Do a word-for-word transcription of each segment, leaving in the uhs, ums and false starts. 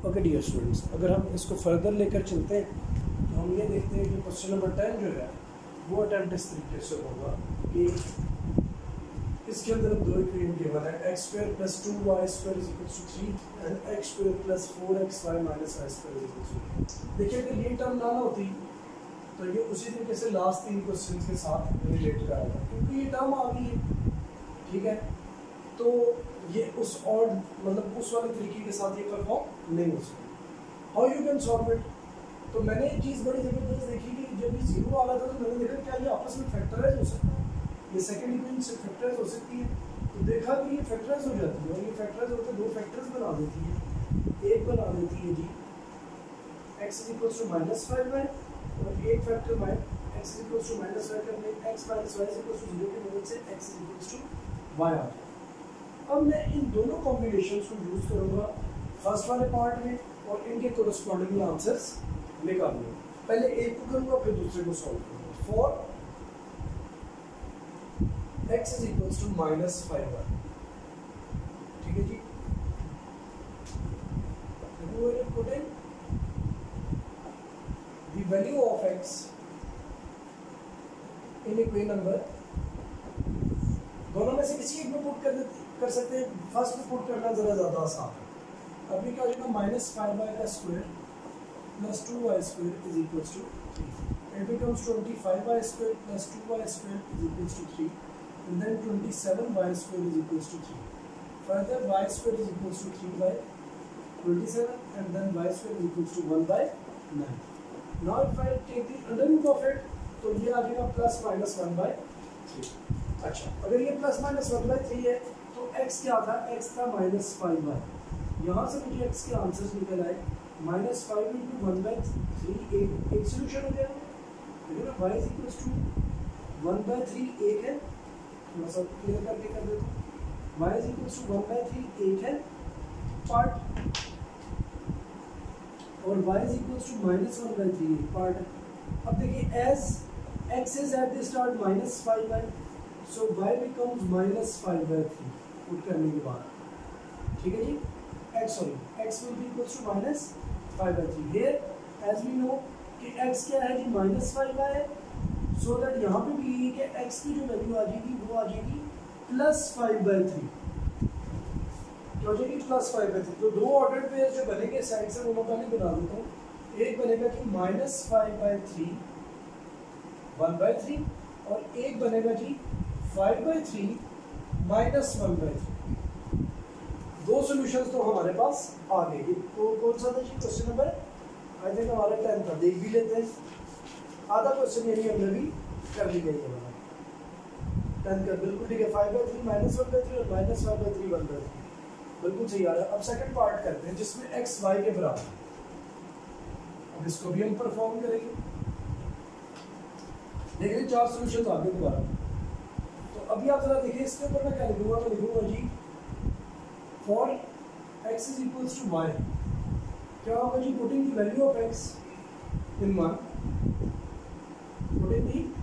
Okay dear students, अगर हम इसको फर्दर लेकर चलते हैं तो हम ये देखते हैं कि क्वेश्चन नंबर टेन जो है वो अटेम्प्ट इस तरीके से होगा कि इसके अंदर दो इक्वेशन गिवन है, x square plus two y square is equal to three and x square plus four x y minus y square is equal to three. देखिए अगर ये टर्म ना होती तो ये उसी तरीके से लास्ट तीन क्वेश्चन के साथ रिलेट करेगा, क्योंकि ये टर्म आ गई है, ठीक है। तो ये उस और मतलब उस वाले तरीके के साथ ये परफॉर्म नहीं हो सकता। How you can solve it? तो मैंने एक चीज़ बड़ी ज़बरदस्त देखी कि जब ये जीरो वाला था तो मैंने देखा क्या ये आपस में फैक्टराइज हो सकता है, ये सेकंड इक्वेशन से फैक्टराइज हो सकती है। तो देखा कि ये फैक्टराइज हो जाती है और ये फैक्टराइज होकर दो फैक्टर्स बना देती है। एक बना देती है जी x is equal to minus five y और एक फैक्टर माइन x is equal to minus y करने x minus y is equal to zero की मदद से x is equal to y आ जाए। अब मैं इन दोनों कॉम्बिनेशंस को यूज करूंगा फर्स्ट वाले पार्ट में और इनके कोरस्पॉन्डिंग आंसर्स निकालूंगा। पहले एक को करूंगा फिर दूसरे को सॉल्व करूंगा। For x is equal to minus five y, ठीक है जी। Putting the value of x in equation number, दोनों में से किसी एक में पुट कर कर सकते हैं। फर्स्ट में पुट करना जरा ज्यादा आसान है। अभी क्या हो जाएगा, माइनस फाइव वाई का square plus two y square is equal to three. It becomes twenty five y square plus two y square is equal to three and then twenty seven y square is equal to three. Further y square is equal to three by twenty seven and then y square is equal to one by nine. Now if I take the under root of it तो ये आ जाएगा plus minus one by three. अच्छा, अगर ये plus minus one by three है तो x क्या था, x था माइनस फाइव वाई। यहाँ से मुझे x के आंसर्स निकल आए minus five into one by three, एक एक सोल्यूशन हो गया है ना। y is equal to one by three एक है, थोड़ा सा क्लियर करके कर देता हूँ। y is equal to one by three एक है पार्ट और y is equal to minus one by three एक पार्ट है। अब देखिए as x is at the start minus five y, so y becomes minus five by three put करने के बाद, ठीक है जी। x sorry x will be equals to minus five by three. here as we know कि x क्या है जी, minus five है, सो दैट यहाँ पे भी यही कि x की जो वैल्यू आ जाएगी वो आ जाएगी प्लस फाइव बाई थ्री, क्या हो जाएगी प्लस फाइव बाई थ्री। तो दो ऑर्डर पेयर जो बनेंगे साइड से वो मैं पहले बना देता हूँ। एक बनेगा कि minus five by three one by three और एक बनेगा जी five by three minus one by three. दो सॉल्यूशंस तो हमारे पास आ गए। तो कौन सा था जी क्वेश्चन नंबर, आई थिंक हमारा टेन था, देख भी लेते हैं। आधा क्वेश्चन यानी हमने भी कर ली गई है टेन का, बिल्कुल ठीक है। Five by three minus one by three और minus five by three one by three बिल्कुल सही आ रहा है। अब सेकंड पार्ट करते हैं जिसमें एक्स वाई के बराबर। अब इसको भी हम परफॉर्म करेंगे। देखिए चार सॉल्यूशंस आ गए दोबारा। तो अभी आप जरा देखिए इसके ऊपर मैं क्या लिखूंगा, मैं लिखूंगा जी for x is equal to y, क्या होगा जी, putting the value of x in one, putting the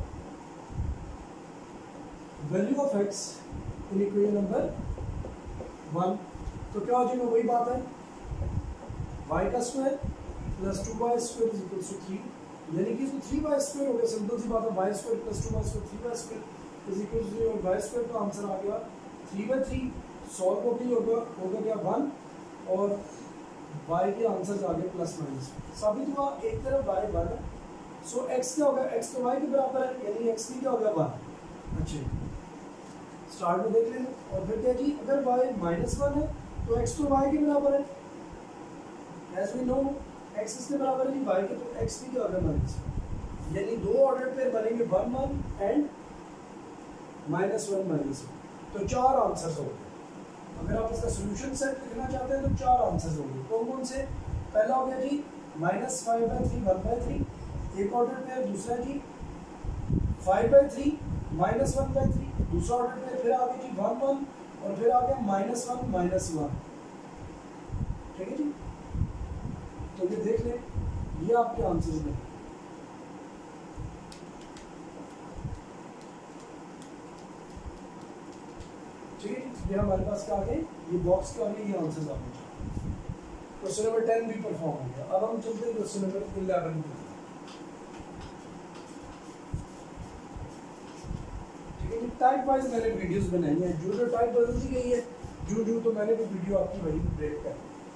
value of x in equation number one. तो क्या हो जाएगा, वही बात है y का square plus two y square is equal to three, यानी कि इसमें थ्री वाई स्क्वायर हो गया। सिंपल सी बात है, y square plus two y square three y square is equal to और वाई स्क्वायर का आंसर आ गया थ्री बाई थ्री। सॉल्व होकर होगा होगा क्या वन और वाई के आंसर आ गए प्लस माइनस। साबित हुआ एक तरफ वाई वन है, सो एक्स क्या होगा, एक्स तो वाई के बराबर है, यानी एक्स भी क्या हो गया वन। अच्छा स्टार्ट में देख लेना। और फिर क्या जी, अगर वाई माइनस वन है तो एक्स तो वाई के बराबर है, एज वी नो एक्स किसके बराबर है जी, वाई के, तो एक्स भी क्या होगा माइनस वन, यानी दो ऑर्डर पेयर बनेंगे one one and minus one minus one. तो चार आंसर्स हो गए। अगर आप इसका सोल्यूशन सेट लिखना चाहते हैं तो चार आंसर्स होंगे। कौन कौन से, पहला हो गया जी minus five by three one by three एक ऑर्डर पेयर, दूसरा जी five by three minus one by three दूसरा ऑर्डर पेयर, फिर आ गया जी वन वन और फिर आ गया माइनस वन माइनस वन, ठीक है जी। तो ये देख लें, ये आपके आंसर्स में। ठीक है, ये हमारे पास क्या आ गए, ये बॉक्स के आगे ये आंसर्स आ गए। क्वेश्चन नंबर टेन भी परफॉर्म हो गया। अब हम चलते हैं क्वेश्चन नंबर इलेवन पे। ठीक है जी, टाइप वाइज मैंने वीडियोस बनाई हैं, जो जो टाइप बदलती गई है जो जो तो मैंने भी वीडियो आपकी वही ब्रेक कर।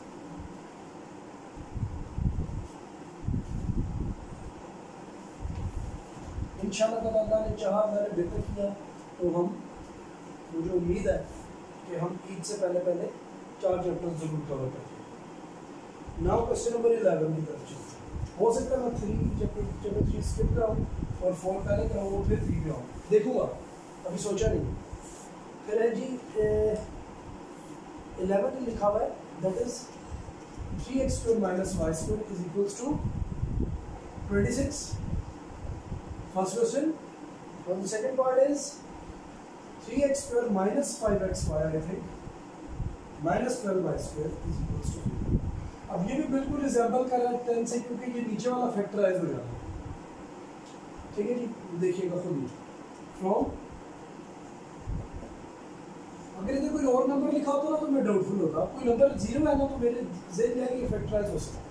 इंशाल्लाह ताला अल्लाह ने चाहा, मैंने बेहतर किया तो हम, मुझे उम्मीद है कि हम ईद से पहले पहले चार चैप्टर जरूर कवर करेंगे। नाउ क्वेश्चन नंबर इलेवन की तरफ चलते हैं। हो सकता है मैं three chapter chapter three skip कराऊँ और फोर पहले कराऊँ और फिर थ्री पे आऊँ, देखूँगा, अभी सोचा नहीं। फिर है जी इलेवन लिखा हुआ है, that is three x square minus y square is equals to twenty six. First question. और the second part is three x square minus five x y I think minus twelve y square is equals to. अब ये भी बिल्कुल resemble कर रहा है ten से, क्योंकि ये नीचे वाला फैक्टराइज हो जाता है। ठीक है जी, देखिएगा खुद ही। फ्रॉम, अगर इधर कोई और नंबर लिखा होता ना तो मैं डाउटफुल होता। कोई नंबर जीरो है ना तो मेरे जेन में ये फैक्टराइज हो सकता है।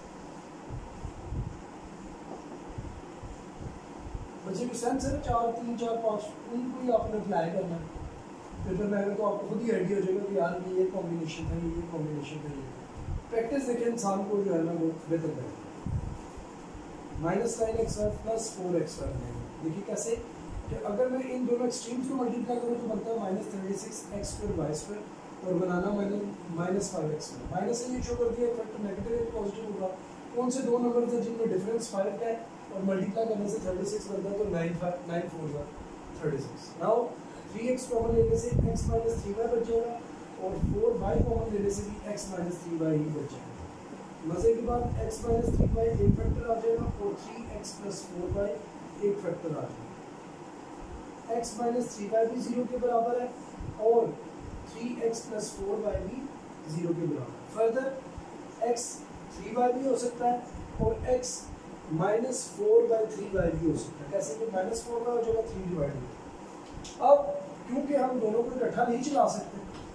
बच्चे की सेंस है ना, चार तीन चार पाँच, उनको ही आपने अप्लाई करना है। फिर फिर मैं तो आपको खुद ही आइडिया हो जाएगा कि यार ये कॉम्बिनेशन है, ये कॉम्बिनेशन है। प्रैक्टिस देखिए इंसान को जो है ना वो बेहतर करेगा। Minus nine x y plus four x y बनेगा। देखिए कैसे कि अगर मैं इन दोनों एक्सट्रीम्स को मल्टीप्लाई करूँ तो बनता है minus thirty six x square y square और बनाना minus minus five x square. Minus से ये शो कर दिया फैक्टर नेगेटिव है पॉजिटिव होगा। कौन से दो नंबर हैं जिनमें डिफरेंस फाइव है और मल्टीप्लाई करने से थर्टी सिक्स बनता है, तो नाइन फाइव नाइन फोर का thirty six. Now three x common लेने से एक्स माइनस थ्री वाई बच जाएगा और फोर वाई कॉमन लेने से भी एक्स माइनस थ्री वाई ही बच जाएगा। मजे की बात, एक्स माइनस थ्री वाई एक फैक्टर आ जाएगा और three x plus four y एक फैक्टर आ जाएगा। एक्स माइनस थ्री वाई भी जीरो के बराबर है और three x plus four y भी जीरो के बराबर। फर्दर एक्स थ्री वाई भी हो सकता है और x minus four by three y भी हो सकता है। कैसे कि माइनस फोर वाई हो जाएगा थ्री डिवाइड में। अब क्योंकि हम दोनों को इकट्ठा नहीं चला सकते,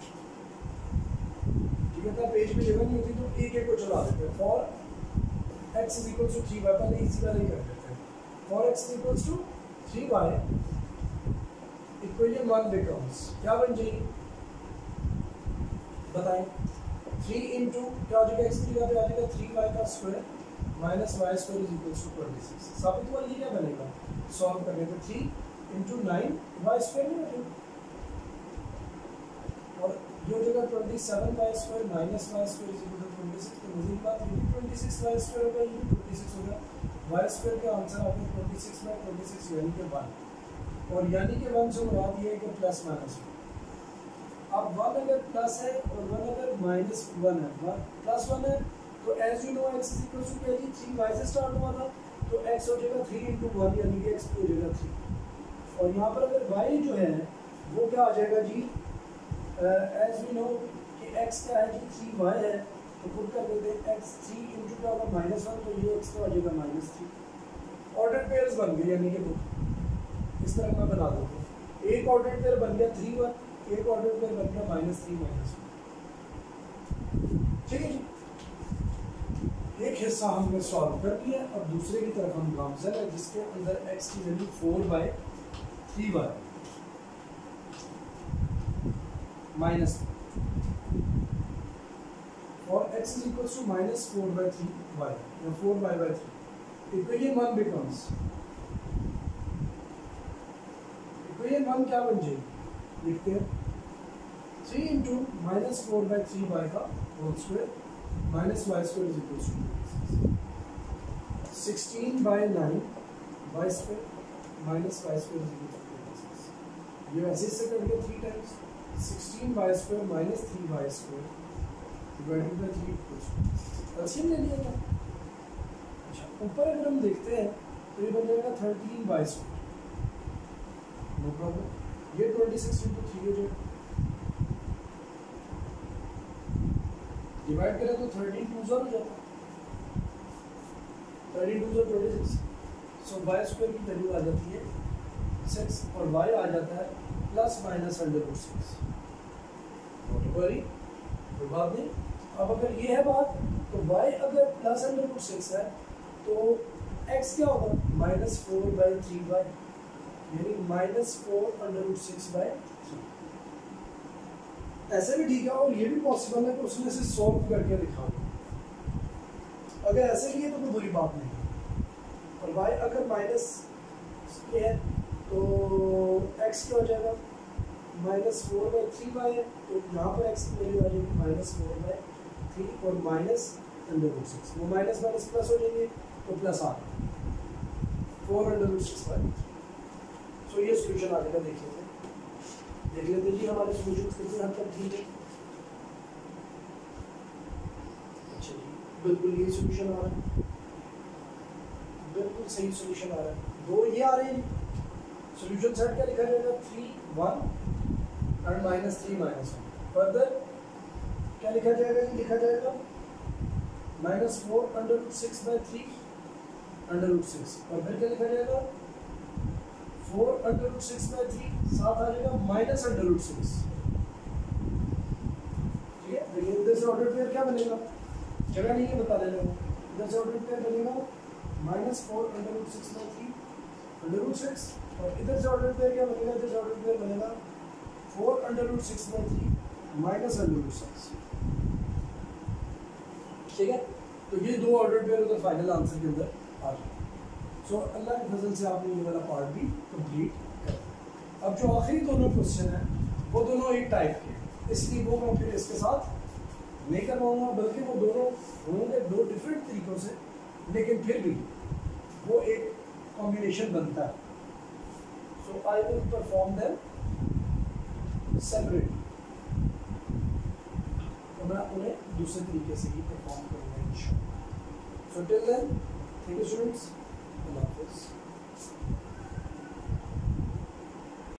ठीक है, पेज में जगह नहीं होती तो एक एक को चला देते हैं। For x is equal to three y, पहले इसी वाला ही कर देते हैं। For x is equal to three y, equation one becomes क्या बन जाएगी बताएं। थ्री इंटू क्या हो जाएगा, एक्स की जगह पे आ जाएगा थ्री वाई का square minus y square is equal to twenty six. साबित हुआ ये क्या बनेगा सॉल्व करने पे, three into nine y square नहीं बनेगा और ये हो जाएगा twenty seven y square minus y square is equal to twenty six. तो मज़े की बात ये भी ट्वेंटी सिक्स वाई स्क्वायर होगा, ये भी ट्वेंटी सिक्स होगा। वाई स्क्वायर का आंसर आपको twenty six by twenty six यानी कि वन, और यानी कि वन से मुराद ये है कि प्लस माइनस। अब वन अगर प्लस है और वन अगर माइनस वन है, वन प्लस वन है तो as you know x is equal to क्या जी, थ्री वाई से स्टार्ट हुआ था तो एक्स हो जाएगा थ्री इंटू वन यानी कि एक्स हो जाएगा थ्री। और यहाँ पर अगर वाई जो है वो क्या आ जाएगा जी, एज वी नो कि एक्स क्या है जी, थ्री वाई है तो खुद कर देते हैं एक्स थ्री इंटू क्या होगा माइनस वन, तो ये एक्स तो आ जाएगा माइनस थ्री। ऑर्डर पेयर्स बन गए यानी कि इस तरह मैं बना देता हूँ। एक ऑर्डर पेयर बन गया थ्री वन, एक ऑर्डर पेयर बन गया माइनस थ्री माइनस वन। ठीक है जी, एक हिस्सा हमने सॉल्व कर लिया। अब दूसरे की तरफ हम गामजन है जिसके अंदर एक्स की value four by three y minus और x is equal to minus four by three y या four y by three. Equation one becomes, equation one क्या बन जाएगी लिखते हैं, three into minus four by three y का whole square minus y square is equal to sixteen by nine y square minus y square is equal to twenty six. ये वैसे इससे cut गया three times, sixteen y square minus three y square divided by three equal LCM ले लिया था। अच्छा, ऊपर अगर हम देखते हैं तो ये बन जाएगा thirteen y square, no problem. ये ट्वेंटी सिक्स इंटू थ्री हो जाएगा, डिवाइड करें तो थर्टीन टू ज़र हो जाता है, थर्टीन टू ज़र twenty six. So y square की वैल्यू आ जाती है सिक्स और वाई आ जाता है plus minus under root six. Not worry, कोई बात नहीं। अब अगर ये है बात तो y अगर प्लस अंडर रूट सिक्स है तो x क्या होगा minus four by three y, यानी minus four under root six by three. ऐसे भी ठीक है और ये भी पॉसिबल है कि उसने से सॉल्व करके दिखा दो। अगर ऐसे लिए तो कोई बुरी बात नहीं है। और y अगर माइनस ये है तो x क्या हो जाएगा minus four by three y है, तो यहाँ पर x की वैल्यू आ जाएगी माइनस फोर बाई थ्री और माइनस अंडर रूट सिक्स, वो माइनस माइनस प्लस हो जाएंगे तो प्लस आ four under root six by. So ये सोल्यूशन आ जाएगा। देख लेते देख लेते जी हमारे सोल्यूशन कितने हद तक ठीक है। अच्छा जी बिल्कुल ये सोल्यूशन आ रहा है, बिल्कुल सही सोल्यूशन आ रहा है। दो ये आ रहे हैं। सोल्यूशन सेट क्या लिखा जाएगा three one and minus three minus one. Further क्या लिखा जाएगा ये लिखा जाएगा minus four under root six by three under root six, और फिर क्या लिखा जाएगा four under root six by three, साथ आ जाएगा माइनस अंडर रूट सिक्स। ठीक है, देखिए इधर से ऑर्डर पेयर क्या बनेगा, जगह नहीं है बता देने को। इधर से ऑर्डर पेयर बनेगा minus four under root six by three under root six, और इधर से ऑर्डर पेयर क्या बनेगा, इधर से ऑर्डर पेयर बनेगा four under root six by three minus under root six. ठीक है, तो ये दो ऑर्डर पेयर उधर फाइनल आंसर के अंदर आ जाए। सो अल्लाह के फजल से आपने ये वाला पार्ट भी कंप्लीट कर दिया। अब जो आखिरी दोनों क्वेश्चन हैं वो दोनों एक टाइप के हैं, इसलिए वो मैं फिर इसके साथ नहीं करवाऊंगा, बल्कि वो दोनों होंगे दो डिफरेंट तरीक़ों से, लेकिन फिर भी वो एक कॉम्बिनेशन बनता है। So I will perform them separate, तो मैं उन्हें दूसरे तरीके से ही परफॉर्म करूँगा इंशाल्लाह। So till then thank you students, अल्लाह हाफ़िज़।